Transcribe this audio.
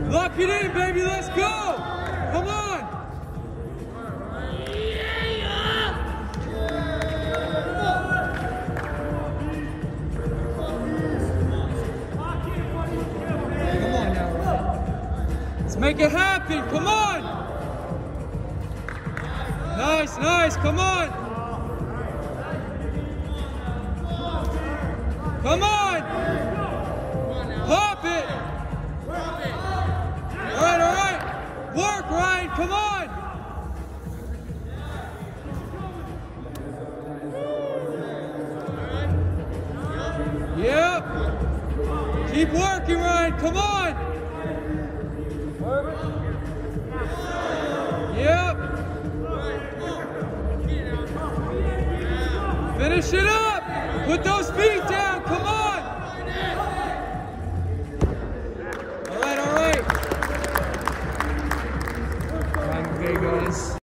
Lock it in, baby. Let's go. Come on. Come on now, Ryan. Let's make it happen. Come on. Nice, nice. Come on. Come on. Pop it. All right. Work, Ryan. Come on. Yep. Keep working, Ryan. Come on. Yep. Finish it up. Put those feet down. Come on. All right. Ryan, okay, guys.